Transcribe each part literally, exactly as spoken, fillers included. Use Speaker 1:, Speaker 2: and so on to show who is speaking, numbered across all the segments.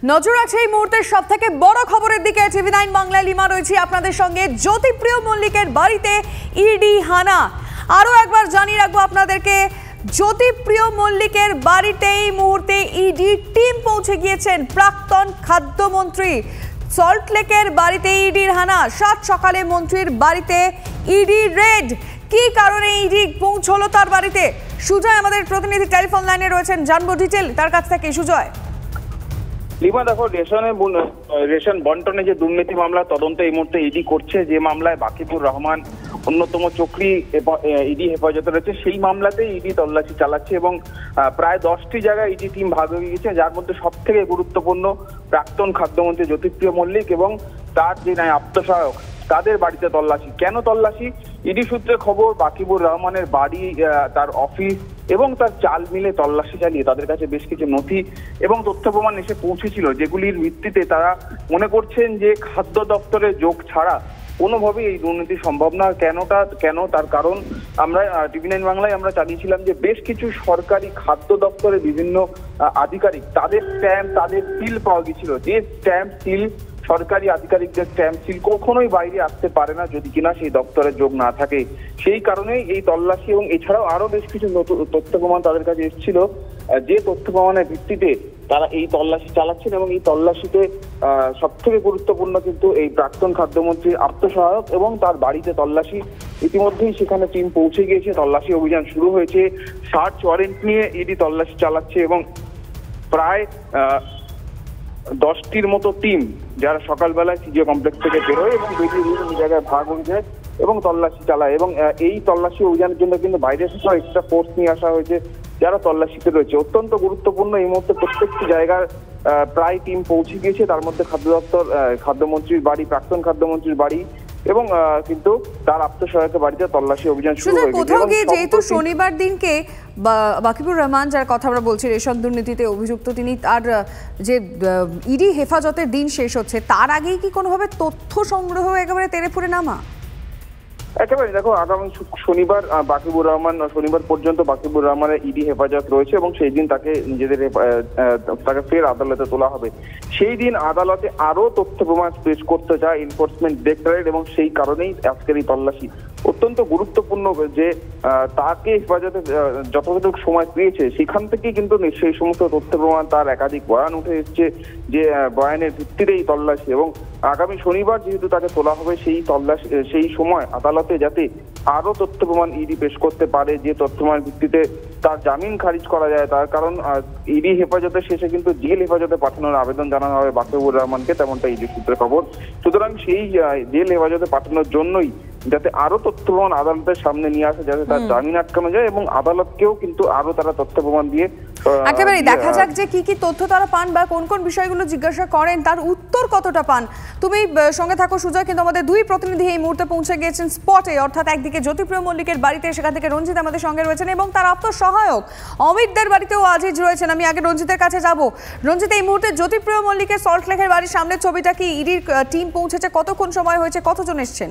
Speaker 1: নজর আছে এই মুহূর্তের সবথেকে বড় খবরের দিকে। টিভি নাইন বাংলায় লিমা রয়েছে আপনাদের সঙ্গে। জ্যোতিপ্রিয় মল্লিকের বাড়িতে ইডি হানা। আরো একবার জানিয়ে রাখবো আপনাদেরকে, জ্যোতিপ্রিয় মল্লিকের বাড়িতে এই মুহূর্তে ইডি টিম পৌঁছে গিয়েছেন। প্রাক্তন খাদ্যমন্ত্রী সল্টলেকের বাড়িতে ইডির হানা। সাত সকালে মন্ত্রীর বাড়িতে ইডি রেড। কি কারণে ইডি পৌঁছলো তার বাড়িতে? সুজয় আমাদের প্রতিনিধি টেলিফোন লাইনে রয়েছেন, জানবো ডিটেল তার কাছ থেকে। সুজয়।
Speaker 2: লিমা দেখো, রেশনে রেশন বন্টনে যে দুর্নীতি মামলা তদন্ত এই মুহূর্তে ইডি করছে, যে মামলায় বাকিবুর রহমান অন্যতম চক্রী ইডি হেফাজতে রয়েছে, সেই মামলাতেই ইডি তল্লাশি চালাচ্ছে এবং প্রায় দশটি জায়গায় ইডি টিম ভাগ হয়ে গেছে, যার মধ্যে সব থেকে গুরুত্বপূর্ণ প্রাক্তন খাদ্যমন্ত্রী জ্যোতিপ্রিয় মল্লিক এবং তার যে নাই আত্মসহায়ক তাদের বাড়িতে তল্লাশি। কেন তল্লাশি? ইডি সূত্রে খবর, বাকিবুর রহমানের বাড়ি, তার অফিস এবং তার চাল মিলে তল্লাশি চালিয়ে তাদের কাছে বেশ কিছু নথি এবং তথ্য প্রমাণ এসে পৌঁছেছিল, যেগুলির ভিত্তিতে তারা মনে করছেন যে খাদ্য দপ্তরের যোগ ছাড়া কোনোভাবেই এই দুর্নীতি সম্ভব না। কেনটা কেন তার কারণ আমরা টিভি নাইন বাংলায় আমরা জানিয়েছিলাম যে বেশ কিছু সরকারি খাদ্য দপ্তরের বিভিন্ন আধিকারিক তাদের স্ট্যাম্প, তাদের সিল পাওয়া গেছিল, যে স্ট্যাম্প সিল সরকারি আধিকারিকদের স্ট্যাম্প সিল কখনোই বাইরে আসতে পারে না যদি কিনা সেই দপ্তরের যোগ না থাকে। সেই কারণেই এই তল্লাশি এবং এছাড়াও আরো বেশ কিছু নতুন তথ্য প্রমাণ তাদের কাছে এসেছিল, যে তথ্য প্রমাণের ভিত্তিতে তারা এই তল্লাশি চালাচ্ছেন এবং এই তল্লাশিতে আহ সব থেকে গুরুত্বপূর্ণ কিন্তু এই প্রাক্তন খাদ্যমন্ত্রীর আত্মসহায়ক এবং তার বাড়িতে তল্লাশি। ইতিমধ্যেই সেখানে টিম পৌঁছে গিয়েছে, তল্লাশি অভিযান শুরু হয়েছে, সার্চ ওয়ারেন্ট নিয়ে ইডি তল্লাশি চালাচ্ছে এবং প্রায় আহ দশটির মতো টিম যারা সকালবেলায় সিজিও কমপ্লেক্স থেকে বেরোয় এবং বিভিন্ন জায়গায় ভাগ হয়ে যায় এবং তল্লাশি চালায়। এবং এই তল্লাশি অভিযানের জন্য কিন্তু বাইরে থেকে এক্সট্রা ফোর্স নিয়ে আসা হয়েছে যারা তল্লাশিতে রয়েছে। অত্যন্ত গুরুত্বপূর্ণ এই মুহূর্তে প্রত্যেকটি জায়গার প্রায় টিম পৌঁছে গিয়েছে, তার মধ্যে খাদ্য দপ্তর, খাদ্যমন্ত্রীর বাড়ি, প্রাক্তন খাদ্যমন্ত্রীর বাড়ি এবং কিন্তু তার আত্মসহায়কের বাড়িতে তল্লাশি অভিযান শুরু হয়ে গেছে।
Speaker 1: যেহেতু শনিবার দিনকে বাকিবুর রহমান, যার কথা আমরা বলছি রেশন দুর্নীতিতে অভিযুক্ত, তিনি তার যে ইডি হেফাজতের দিন শেষ হচ্ছে, তার আগেই কি কোনোভাবে তথ্য সংগ্রহ একেবারে তেড়েফুঁড়ে নামা?
Speaker 2: একেবারে দেখো, আগামী শনিবার বাকিবুর রহমান শনিবার পর্যন্ত বাকিবুর রহমানের ইডি হেফাজত রয়েছে এবং সেই দিন তাকে নিজেদের তাকে ফের আদালতে তোলা হবে। সেই দিন আদালতে আরো তথ্য প্রমাণ পেশ করতে চায় এনফোর্সমেন্ট ডিরেক্টরেট এবং সেই কারণেই আজকের এই তল্লাশি অত্যন্ত গুরুত্বপূর্ণ, যে তাকে হেফাজতে যতটুকু সময় পেয়েছে সেখান থেকেই কিন্তু সেই সমস্ত তথ্য প্রমাণ, তার একাধিক বয়ান উঠে এসছে, যে বয়ানের ভিত্তিতেই তল্লাশি এবং আগামী শনিবার যেহেতু তাকে তোলা হবে, সেই তল্লাশি সেই সময় আদালতে যাতে আরো তথ্য প্রমাণ ইডি পেশ করতে পারে, যে তথ্য প্রমাণের ভিত্তিতে তার জামিন খারিজ করা যায়। তার কারণ ইডি হেফাজতের শেষে কিন্তু জেল হেফাজতে পাঠানোর আবেদন জানানো হবে বাকিবুর রহমানকে, তেমনটা ইডি সূত্রে খবর। সুতরাং সেই জেল হেফাজতে পাঠানোর জন্যই যাতে আরো তথ্য প্রমাণ আদালতের সামনে নিয়ে আসে, যাতে তার জামিন আটকানো যায় এবং আদালতকেও কিন্তু আরো তারা তথ্য প্রমাণ দিয়ে
Speaker 1: একেবারে দেখা যাক যে কি কি তথ্য তারা পান বা কোন কোন বিষয়গুলো জিজ্ঞাসা করেন, তার উত্তর কতটা পান। তুমি সঙ্গে থাকো সুজয়, কিন্তু আমাদের দুই প্রতিনিধি এই মুহূর্তে পৌঁছে গিয়েছেন স্পটে, অর্থাৎ একদিকে জ্যোতিপ্রিয় মল্লিকের বাড়িতে, সেখান থেকে রঞ্জিত আমাদের সঙ্গে রয়েছেন এবং তার আত্মসহায়ক অমিতদের বাড়িতেও আজিজ রয়েছেন। আমি আগে রঞ্জিতের কাছে যাব। রঞ্জিত, এই মুহূর্তে জ্যোতিপ্রিয় মল্লিকের সল্টলেকের বাড়ির সামনের ছবিটা কি? ইডির টিম পৌঁছেছে, কতক্ষণ সময় হয়েছে, কতজন এসছেন?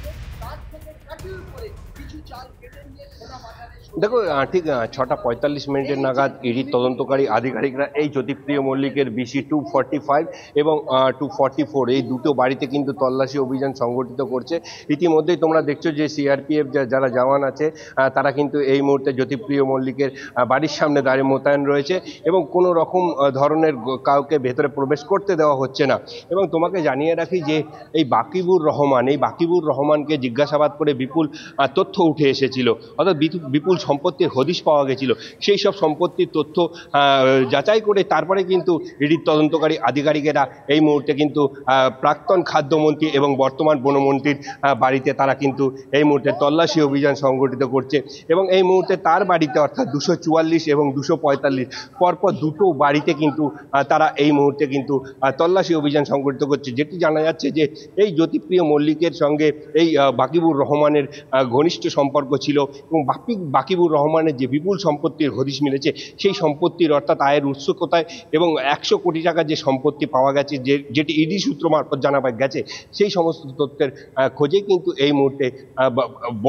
Speaker 3: দেখো, ঠিক ছটা পঁয়তাল্লিশ মিনিটের নাগাদ ইডির তদন্তকারী আধিকারিকরা এই জ্যোতিপ্রিয় মল্লিকের বিসি টু ফর্টি ফাইভ এবং টু ফর্টি ফোর এই দুটো বাড়িতে কিন্তু তল্লাশি অভিযান সংগঠিত করছে। ইতিমধ্যেই তোমরা দেখছো যে সিআরপিএফ যারা জওয়ান আছে তারা কিন্তু এই মুহূর্তে জ্যোতিপ্রিয় মল্লিকের বাড়ির সামনে দাঁড়িয়ে মোতায়েন রয়েছে এবং কোনো রকম ধরনের কাউকে ভেতরে প্রবেশ করতে দেওয়া হচ্ছে না। এবং তোমাকে জানিয়ে রাখি যে এই বাকিবুর রহমান এই বাকিবুর রহমানকে জিজ্ঞাসাবাদ করে বিপুল তথ্য উঠে এসেছিল, অর্থাৎ বিপুল সম্পত্তির হদিশ পাওয়া গেছিল। সেই সব সম্পত্তির তথ্য যাচাই করে তারপরে কিন্তু ইডির তদন্তকারী আধিকারিকেরা এই মুহূর্তে কিন্তু প্রাক্তন খাদ্যমন্ত্রী এবং বর্তমান বনমন্ত্রীর বাড়িতে তারা কিন্তু এই মুহূর্তে তল্লাশি অভিযান সংগঠিত করছে এবং এই মুহূর্তে তার বাড়িতে অর্থাৎ দুশো চুয়াল্লিশ এবং দুশো পঁয়তাল্লিশ পরপর দুটো বাড়িতে কিন্তু তারা এই মুহূর্তে কিন্তু তল্লাশি অভিযান সংগঠিত করছে। যেটি জানা যাচ্ছে যে এই জ্যোতিপ্রিয় মল্লিকের সঙ্গে এই বাকিবুর রহমানের ঘনিষ্ঠ সম্পর্ক ছিল এবং বাকি বাকিবুর রহমানের যে বিপুল সম্পত্তির হদিশ মিলেছে, সেই সম্পত্তির অর্থাৎ আয়ের উৎস কোথায় এবং একশো কোটি টাকার যে সম্পত্তি পাওয়া গেছে, যে যেটি ইডি সূত্র মারফত জানা গেছে, সেই সমস্ত তথ্যের খোঁজে কিন্তু এই মুহূর্তে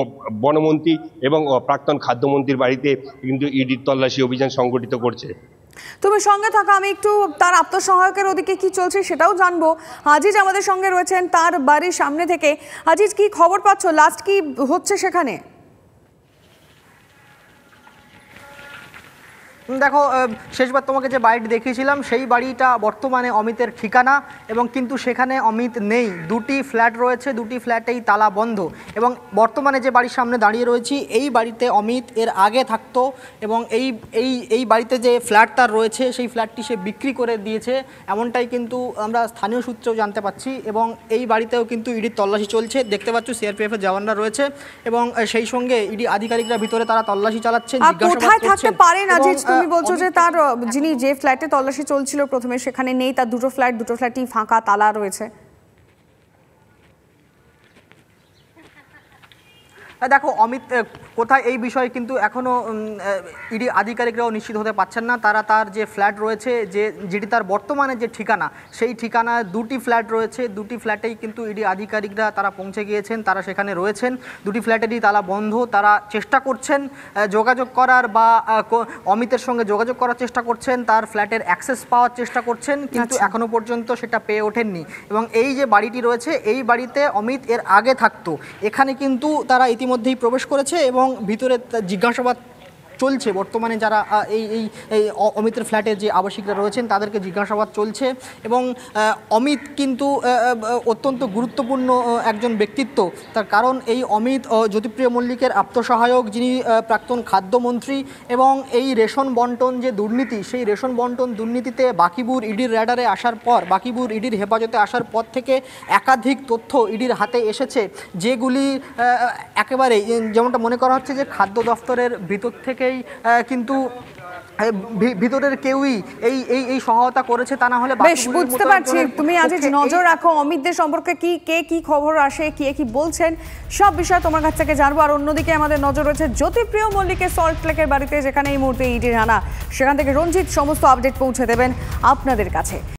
Speaker 3: বনমন্ত্রী এবং প্রাক্তন খাদ্যমন্ত্রীর বাড়িতে কিন্তু ইডির তল্লাশি অভিযান সংগঠিত করছে।
Speaker 1: তুমি সঙ্গে থাকা, আমি একটু তার আত্মসহায়কের ওদিকে কি চলছে সেটাও জানবো। আজিজ আমাদের সঙ্গে রয়েছেন তার বাড়ির সামনে থেকে। আজিজ, কি খবর পাচ্ছ, লাস্ট কি হচ্ছে সেখানে?
Speaker 4: দেখো, শেষবার তোমাকে যে বাড়িটি দেখিয়েছিলাম সেই বাড়িটা বর্তমানে অমিতের ঠিকানা, এবং কিন্তু সেখানে অমিত নেই। দুটি ফ্ল্যাট রয়েছে, দুটি ফ্ল্যাটেই তালা বন্ধ, এবং বর্তমানে যে বাড়ির সামনে দাঁড়িয়ে রয়েছি এই বাড়িতে অমিত এর আগে থাকতো, এবং এই এই এই বাড়িতে যে ফ্ল্যাট তার রয়েছে সেই ফ্ল্যাটটি সে বিক্রি করে দিয়েছে, এমনটাই কিন্তু আমরা স্থানীয় সূত্রেও জানতে পাচ্ছি। এবং এই বাড়িতেও কিন্তু ইডির তল্লাশি চলছে, দেখতে পাচ্ছ সিআরপিএফের জওয়ানরা রয়েছে, এবং সেই সঙ্গে ইডি আধিকারিকরা ভিতরে তারা তল্লাশি চালাচ্ছেন,
Speaker 1: কোথায় থাকতে পারেন আজিজ? তুমি বলছো যে তার যিনি যে ফ্ল্যাটে তল্লাশি চলছিল প্রথমে সেখানে নেই, তার দুটো ফ্ল্যাট দুটো ফ্ল্যাটই ফাঁকা, তালা রয়েছে।
Speaker 4: দেখো, অমিত কোথায় এই বিষয়ে কিন্তু এখনও ইডি আধিকারিকরাও নিশ্চিত হতে পারছেন না। তারা তার যে ফ্ল্যাট রয়েছে, যে যেটি তার বর্তমানে যে ঠিকানা, সেই ঠিকানায় দুটি ফ্ল্যাট রয়েছে, দুটি ফ্ল্যাটেই কিন্তু ইডি আধিকারিকরা তারা পৌঁছে গিয়েছেন, তারা সেখানে রয়েছেন। দুটি ফ্ল্যাটেরই তালা বন্ধ, তারা চেষ্টা করছেন যোগাযোগ করার বা অমিতের সঙ্গে যোগাযোগ করার চেষ্টা করছেন, তার ফ্ল্যাটের অ্যাক্সেস পাওয়ার চেষ্টা করছেন, কিন্তু এখনও পর্যন্ত সেটা পেয়ে ওঠেননি। এবং এই যে বাড়িটি রয়েছে এই বাড়িতে অমিত এর আগে থাকতো, এখানে কিন্তু তারা ইতিমধ্যেই প্রবেশ করেছে এবং ভিতরে জিজ্ঞাসাবাদ চলছে। বর্তমানে যারা এই এই এই অমিতের ফ্ল্যাটে যে আবাসিকরা রয়েছেন তাদেরকে জিজ্ঞাসাবাদ চলছে, এবং অমিত কিন্তু অত্যন্ত গুরুত্বপূর্ণ একজন ব্যক্তিত্ব। তার কারণ এই অমিত জ্যোতিপ্রিয় মল্লিকের আত্মসহায়ক, যিনি প্রাক্তন খাদ্যমন্ত্রী, এবং এই রেশন বন্টন যে দুর্নীতি, সেই রেশন বন্টন দুর্নীতিতে বাকিবুর ইডির র্যাডারে আসার পর, বাকিবুর ইডির হেফাজতে আসার পর থেকে একাধিক তথ্য ইডির হাতে এসেছে, যেগুলি একেবারে যেমনটা মনে করা হচ্ছে যে খাদ্য দফতরের ভিতর থেকে কিন্তু ভিতরের কেউই এই এই এই সহায়তা করেছে, তা না হলে
Speaker 1: বেশ বুঝতে পারছি। তুমি আজ নজর রাখো অমিতদের সম্পর্কে কি কে কি খবর আসে, কে কি বলছেন, সব বিষয় তোমার কাছ থেকে জানবো। আর অন্যদিকে আমাদের নজর রয়েছে জ্যোতিপ্রিয় মল্লিকের সল্ট লেকের বাড়িতে, যেখানে এই মুহূর্তে ইডির হানা, সেখান থেকে রঞ্জিত সমস্ত আপডেট পৌঁছে দেবেন আপনাদের কাছে।